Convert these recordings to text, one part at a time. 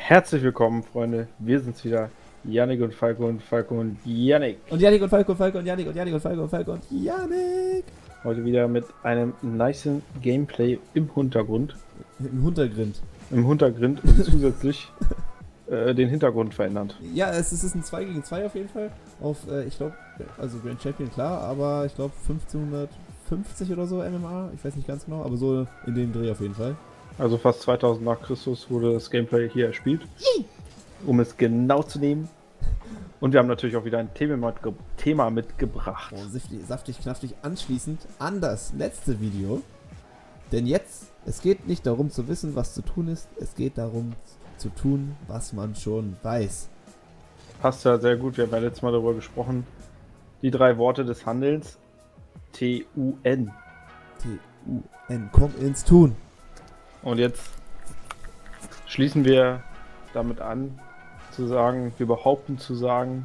Herzlich willkommen, Freunde. Wir sind's wieder. Yannick und Falco und Falco und Yannick. Und Yannick und Falco, Falco und Yannick und Yannick und Falco und Falco und Yannick. Heute wieder mit einem nicen Gameplay im Hintergrund. Im Hintergrund. Im Hintergrund und zusätzlich den Hintergrund verändert. Ja, es ist ein 2 gegen 2 auf jeden Fall. Auf, ich glaube, also Grand Champion klar, aber ich glaube 1550 oder so MMA. Ich weiß nicht ganz genau, aber so in dem Dreh auf jeden Fall. Also fast 2000 nach Christus wurde das Gameplay hier erspielt. Um es genau zu nehmen. Und wir haben natürlich auch wieder ein Thema mitgebracht. Oh, saftig, knaftig anschließend an das letzte Video. Denn jetzt, es geht nicht darum zu wissen, was zu tun ist. Es geht darum zu tun, was man schon weiß. Passt ja sehr gut, wir haben ja letztes Mal darüber gesprochen. Die 3 Worte des Handelns. T-U-N. T-U-N. Komm ins Tun. Und jetzt schließen wir damit an, zu sagen, wir behaupten zu sagen,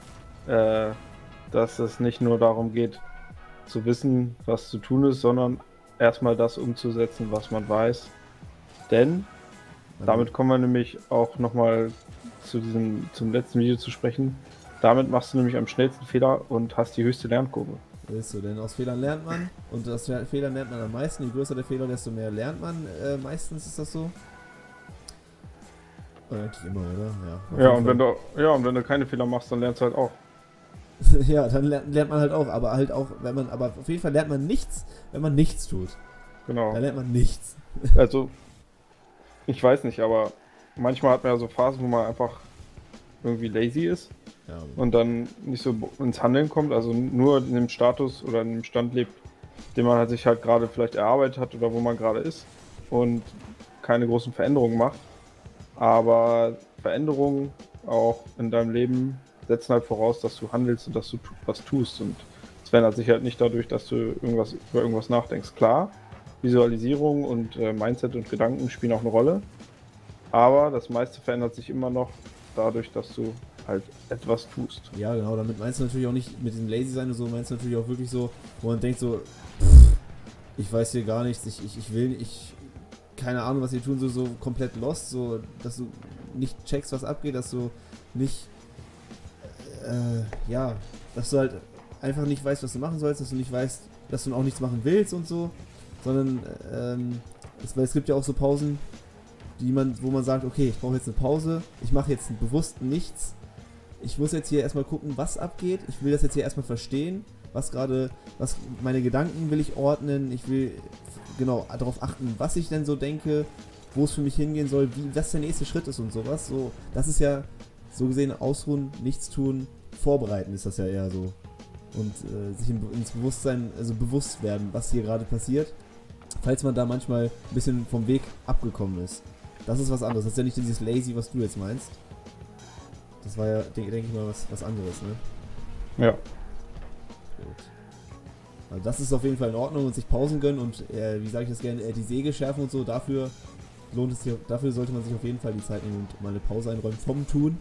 dass es nicht nur darum geht, zu wissen, was zu tun ist, sondern erstmal das umzusetzen, was man weiß. Denn damit kommen wir nämlich auch nochmal zum letzten Video zu sprechen. Damit machst du nämlich am schnellsten Fehler und hast die höchste Lernkurve. Ist so, denn aus Fehlern lernt man und aus Fehlern lernt man am meisten. Je größer der Fehler, desto mehr lernt man. Meistens ist das so. Eigentlich immer, oder? Ja, und wenn du keine Fehler machst, dann lernst du halt auch. Ja, dann lernt man halt auch, aber halt auch, aber auf jeden Fall lernt man nichts, wenn man nichts tut. Genau. Da lernt man nichts. Also, ich weiß nicht, aber manchmal hat man ja so Phasen, wo man einfach irgendwie lazy ist. Ja. Und dann nicht so ins Handeln kommt, also nur in dem Status oder in dem Stand lebt, den man sich halt gerade vielleicht erarbeitet hat oder wo man gerade ist und keine großen Veränderungen macht. Aber Veränderungen auch in deinem Leben setzen halt voraus, dass du handelst und dass du was tust. Und es verändert sich halt nicht dadurch, dass du über irgendwas nachdenkst. Klar, Visualisierung und Mindset und Gedanken spielen auch eine Rolle, aber das meiste verändert sich immer noch dadurch, dass du halt etwas tust. Ja, genau, damit meinst du natürlich auch nicht mit diesem Lazy sein und so, meinst du natürlich auch wirklich so, wo man denkt so, ich weiß hier gar nichts, ich will nicht, keine Ahnung, was ihr tun, so komplett lost, so, dass du nicht checkst, was abgeht, dass du nicht, ja, dass du halt einfach nicht weißt, was du machen sollst, dass du nicht weißt, dass du auch nichts machen willst und so, sondern, weil es gibt ja auch so Pausen, wo man sagt, okay, ich brauche jetzt eine Pause, ich mache jetzt bewusst nichts, ich muss jetzt hier erstmal gucken, was abgeht, ich will das jetzt hier erstmal verstehen, was meine Gedanken will ich ordnen, ich will genau darauf achten, was ich denn so denke, wo es für mich hingehen soll, was der nächste Schritt ist und sowas, so, das ist ja so gesehen ausruhen, nichts tun, vorbereiten ist das ja eher so und sich ins Bewusstsein, also bewusst werden, was hier gerade passiert, falls man da manchmal ein bisschen vom Weg abgekommen ist. Das ist was anderes. Das ist ja nicht dieses Lazy, was du jetzt meinst. Das war ja, denke ich mal, was anderes, ne? Ja. Gut. Also das ist auf jeden Fall in Ordnung und sich Pausen gönnen und, wie sage ich das gerne, die Säge schärfen und so, dafür sollte man sich auf jeden Fall die Zeit nehmen und mal eine Pause einräumen vom Tun.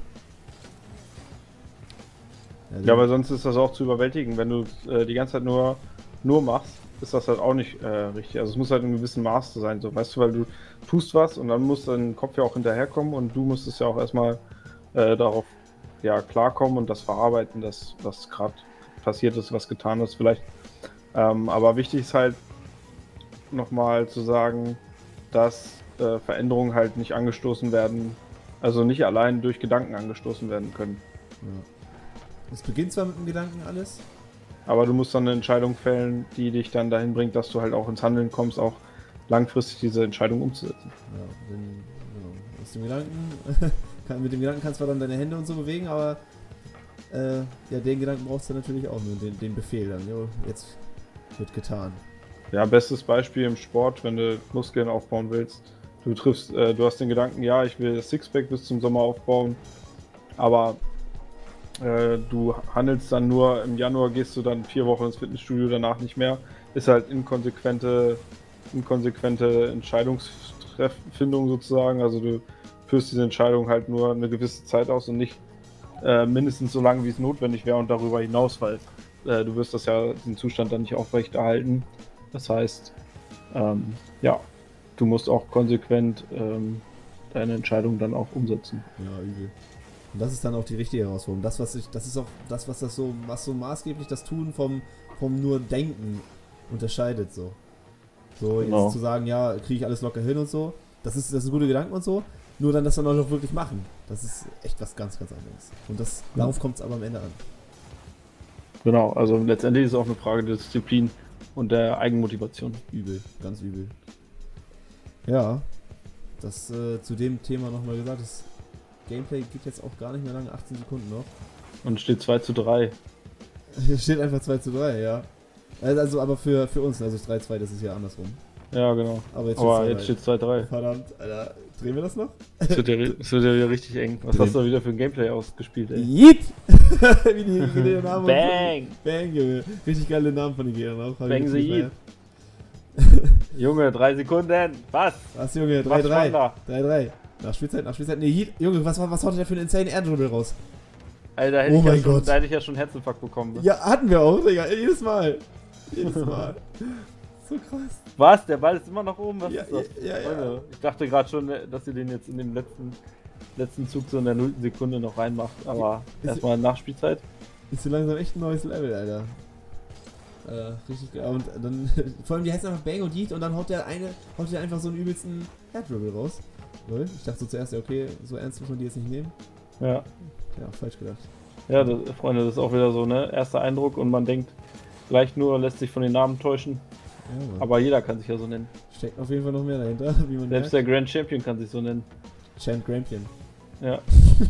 Ja, aber sonst ist das auch zu überwältigen. Wenn du die ganze Zeit nur machst, ist das halt auch nicht richtig. Also es muss halt in einem gewissen Maß sein, so, weißt du, weil du tust was und dann muss dein Kopf ja auch hinterherkommen und du musst es ja auch erstmal darauf klarkommen und das verarbeiten, was gerade passiert ist, was getan ist vielleicht. Aber wichtig ist halt nochmal zu sagen, dass Veränderungen halt nicht angestoßen werden, also nicht allein durch Gedanken angestoßen werden können. Ja. Es beginnt zwar mit dem Gedanken alles, aber du musst dann eine Entscheidung fällen, die dich dann dahin bringt, dass du halt auch ins Handeln kommst, auch langfristig diese Entscheidung umzusetzen. Ja, genau. Aus dem Gedanken, mit dem Gedanken kannst du dann deine Hände und so bewegen, aber den Gedanken brauchst du natürlich auch nur, den Befehl dann. Jo, jetzt wird getan. Ja, bestes Beispiel im Sport, wenn du Muskeln aufbauen willst. Du hast den Gedanken, ja, ich will das Sixpack bis zum Sommer aufbauen, aber du handelst dann nur im Januar, gehst du dann 4 Wochen ins Fitnessstudio, danach nicht mehr. Ist halt inkonsequente Entscheidungsfindung sozusagen. Also du führst diese Entscheidung halt nur eine gewisse Zeit aus und nicht mindestens so lange, wie es notwendig wäre und darüber hinaus, weil du wirst den Zustand dann nicht aufrechterhalten. Das heißt, du musst auch konsequent deine Entscheidung dann auch umsetzen. Ja, übel. Und das ist dann auch die richtige Herausforderung. Das ist auch das, was so maßgeblich das Tun vom nur Denken unterscheidet, so. So, jetzt Genau. zu sagen, ja, kriege ich alles locker hin und so. Das ist gute Gedanken und so. Nur dann das dann auch noch wirklich machen. Das ist echt was ganz, ganz anderes. Und darauf kommt es aber am Ende an. Genau, also letztendlich ist es auch eine Frage der Disziplin und der Eigenmotivation. Übel, ganz übel. Ja, das zu dem Thema nochmal gesagt, das Gameplay geht jetzt auch gar nicht mehr lange, 18 Sekunden noch. Und es steht 2:3. Hier steht einfach 2:3, ja. Also aber für uns, also 3:2, das ist ja andersrum. Ja, genau. Aber Jetzt steht 2:3. Verdammt, Alter, drehen wir das noch? Es wird ja wieder richtig eng. Was hast du da wieder für ein Gameplay ausgespielt, ey? Yeet! wie der Name. Bang! Bang, Junge. Richtig geile Namen von den Gegnern auch. Bang the Yeet. Junge, 3 Sekunden. Was? Was, Junge? Was 3:3. stand da? 3:3. Nach Spielzeit. Nee, Yeet. Junge, was haut der für einen insane Airdribble raus? Alter, da hätte ich ja schon Herzinfarkt bekommen. Ja, hatten wir auch, Digga. Jedes Mal. So krass. Was? Der Ball ist immer noch oben? Was Ja, ist das? ja. Freunde, ich dachte gerade schon, dass ihr den jetzt in dem letzten Zug so in der 0. Sekunde noch reinmacht. Aber erstmal Nachspielzeit. Ist so langsam echt ein neues Level, Alter. Richtig geil. Und dann, vor allem die heißt einfach Bang und Yeet und dann haut der einfach so einen übelsten Airdribble raus. Ich dachte so zuerst, ja okay, so ernst muss man die jetzt nicht nehmen. Ja. Ja, falsch gedacht. Ja, Freunde, das ist auch wieder so, ne? Erster Eindruck und man denkt gleich nur, lässt sich von den Namen täuschen. Ja, Aber jeder kann sich ja so nennen. steckt auf jeden Fall noch mehr dahinter, wie man Selbst der Grand Champion kann sich so nennen. Champ Grampion. Ja.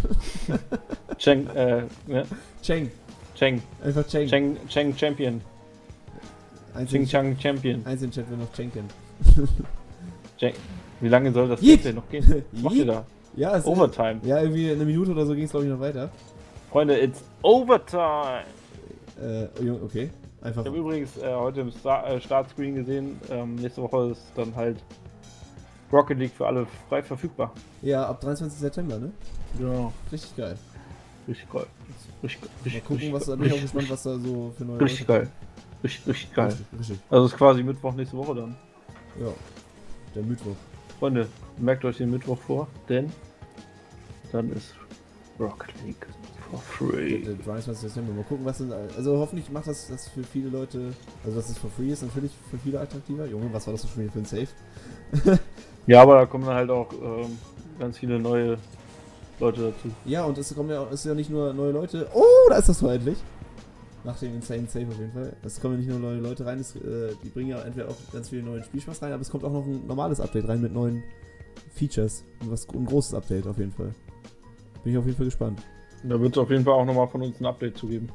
Cheng, ne? Cheng. Cheng. Einfach Cheng. Cheng Champion. Ching Chang Champion. Eins in Chat will noch Cheng kennen. Cheng. Wie lange soll das Yeet. Gameplay noch gehen? Was macht ihr da? Ja, es Overtime. Ja, irgendwie eine Minute oder so ging es glaube ich noch weiter. Freunde, it's Overtime! Okay. Einfach. Ich habe übrigens heute im Startscreen gesehen, nächste Woche ist dann halt Rocket League für alle frei verfügbar. Ja, ab 23. September, ne? Ja. Richtig geil. Richtig geil. Mal gucken, da bin ich auch gespannt, was da so für neue. Richtig geil. Richtig geil. Richtig. Also ist quasi Mittwoch nächste Woche dann. Ja. Der Mittwoch. Freunde, merkt euch den Mittwoch vor, denn dann ist Rocket League for free. Der 23. September. Mal gucken, was denn. Also hoffentlich macht das für viele Leute. Also dass es for free ist, natürlich für viele attraktiver. Junge, was war das schon wieder für ein Safe? Ja, aber da kommen dann halt auch ganz viele neue Leute dazu. Ja, und es ist ja nicht nur neue Leute. Oh, da ist das Tor endlich. Nach dem Insane Safe auf jeden Fall. Es kommen ja nicht nur neue Leute rein, die bringen ja entweder auch ganz viele neuen Spielspaß rein, aber es kommt auch noch ein normales Update rein mit neuen Features. Ein großes Update auf jeden Fall. Bin ich auf jeden Fall gespannt. Da wird es auf jeden Fall auch nochmal von uns ein Update zu geben.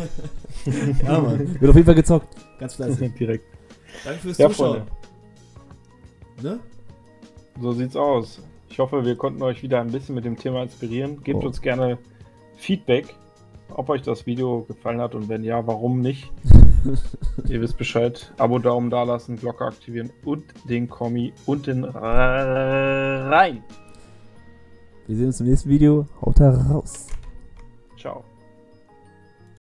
Ja, Mann. Wird auf jeden Fall gezockt. Ganz fleißig. Direkt. Danke fürs Ja, Zuschauen. Freunde. Ne? So sieht's aus. Ich hoffe, wir konnten euch wieder ein bisschen mit dem Thema inspirieren. Gebt uns gerne Feedback, ob euch das Video gefallen hat und wenn ja, warum nicht. Ihr wisst Bescheid. Abo, Daumen da lassen, Glocke aktivieren und den Kommi unten rein. Wir sehen uns im nächsten Video. Haut da raus. Ciao.